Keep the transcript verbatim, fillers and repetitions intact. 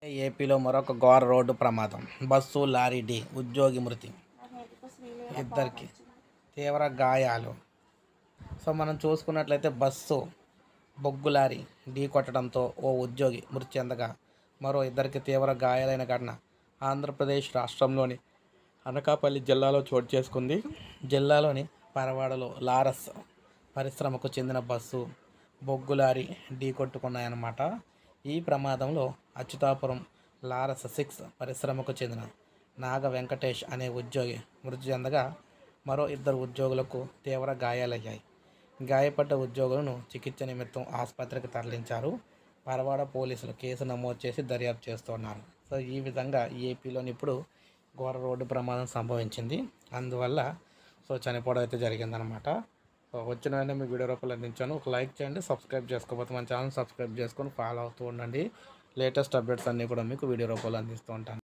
ఏపీలో మరొక ఘోర రోడ్డు ప్రమాదం. బస్సు, లారీ ఢీ. ఉద్యోగి మృతి. ఇద్దరికి తీవ్ర గాయాలు. సో మనం చూసుకున్నట్లయితే బస్సు, బొగ్గు లారీ ఢీ కొట్టడంతో ఓ ఉద్యోగి మృతి చెందగా మరో ఇద్దరికి తీవ్ర గాయాలైన ఘటన ఆంధ్రప్రదేశ్ రాష్ట్రంలోని అనకాపల్లి జిల్లాలో చోటు చేసుకుంది. జిల్లాలోని పరవాడలో లారస్ పరిశ్రమకు చెందిన బస్సు, బొగ్గు లారీ ఢీ కొట్టుకున్నాయన్నమాట. ఈ ప్రమాదంలో అచ్యుతాపురం లారస్ సిక్స్ పరిశ్రమకు చెందిన నాగ వెంకటేష్ అనే ఉద్యోగి మృతి చెందగా మరో ఇద్దరు ఉద్యోగులకు తీవ్ర గాయాలయ్యాయి. గాయపడ్డ ఉద్యోగులను చికిత్స నిమిత్తం ఆసుపత్రికి తరలించారు. పరవాడ పోలీసులు కేసు నమోదు చేసి దర్యాప్తు చేస్తున్నారు. సో ఈ విధంగా ఏపీలోని ఇప్పుడు ఘోర రోడ్డు ప్రమాదం సంభవించింది. అందువల్ల సో చనిపోవడం అయితే జరిగిందనమాట. సో వచ్చిన వెంటనే మీ వీడియో రూపంలో అందించాను. ఒక లైక్ చేయండి, సబ్స్క్రైబ్ చేసుకోకపోతే మన ఛానల్ సబ్స్క్రైబ్ చేసుకొని ఫాలో అవుతూ ఉండండి. లేటెస్ట్ అప్డేట్స్ అన్నీ కూడా మీకు వీడియో రూపంలో అందిస్తూ ఉంటాను.